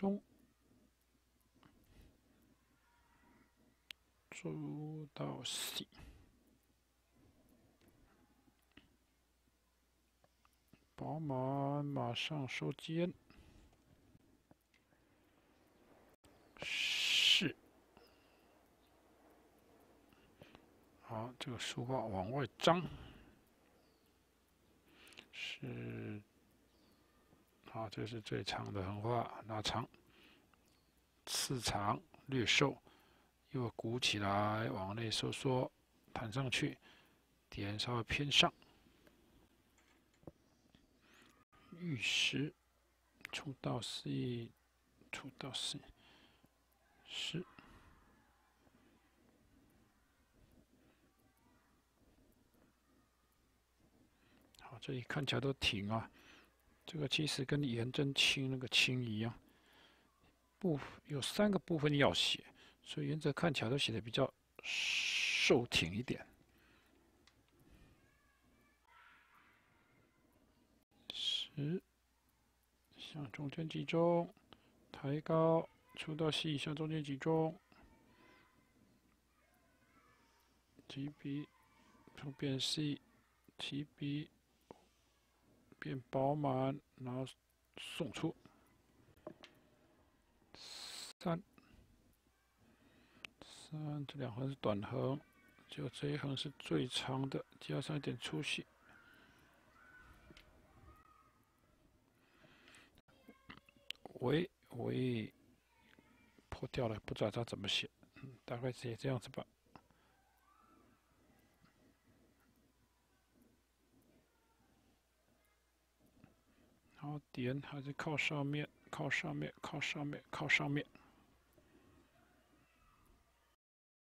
中，出到 C， 饱满马上收尖，是。好，这个书画往外张，是。好，这是最长的横画，拉长，次长略瘦，又鼓起来，往内收缩，弹上去，点稍微偏上。玉石出到 C， 出到 C， 是。好，这里看起来都挺啊。这个其实跟颜真卿那个卿一样，有3个部分要写，所以原则看起来都写的比较瘦挺一点。10，向中间集中，抬高，出到 C， 向中间集中，提笔，从变 C， 提笔，变饱满，然后送出。3，这2横是短横，就这一横是最长的，加上一点粗细。尾破掉了，不知道它怎么写，大概写这样子吧。然后点还是靠上面，靠上面，靠上面，靠上面。